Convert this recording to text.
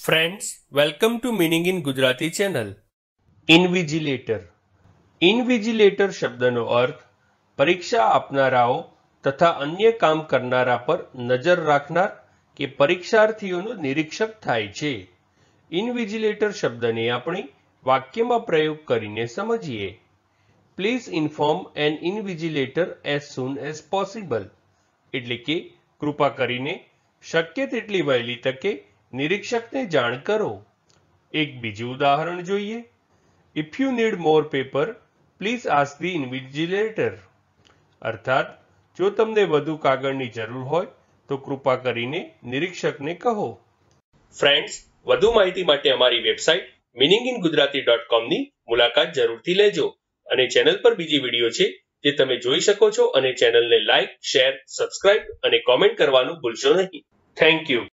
Friends, welcome to Meaning in Gujarati channel. ઇન્વિજિલેટર. ઇન્વિજિલેટર શબ્દનો અર્થ પરીક્ષા આપનારાઓ તથા અન્ય કામ કરનારા પર નજર રાખનાર કે પરીક્ષાર્થીઓનું નિરીક્ષક થાય છે. ઇન્વિજિલેટર શબ્દને આપણે વાક્યમાં પ્રયોગ કરીને સમજીએ. Please inform an invigilator as soon as possible. એટલે કે કૃપા કરીને શક્ય તેટલી વહેલી તકે નિરીક્ષકને જાણ કરો. એક બીજું ઉદાહરણ જોઈએ. If you need more paper please ask the invigilator. અર્થાત જો તમને વધુ કાગળની જરૂર હોય તો કૃપા કરીને નિરીક્ષકને કહો. ફ્રેન્ડ્સ, વધુ માહિતી માટે અમારી વેબસાઇટ meaninginggujarati.com ની મુલાકાત જરૂરથી લેજો અને ચેનલ પર બીજી વિડીયો છે જે તમે જોઈ શકો છો અને ચેનલને લાઇક, શેર, સબસ્ક્રાઇબ અને કોમેન્ટ કરવાનું ભૂલશો નહીં. Thank you.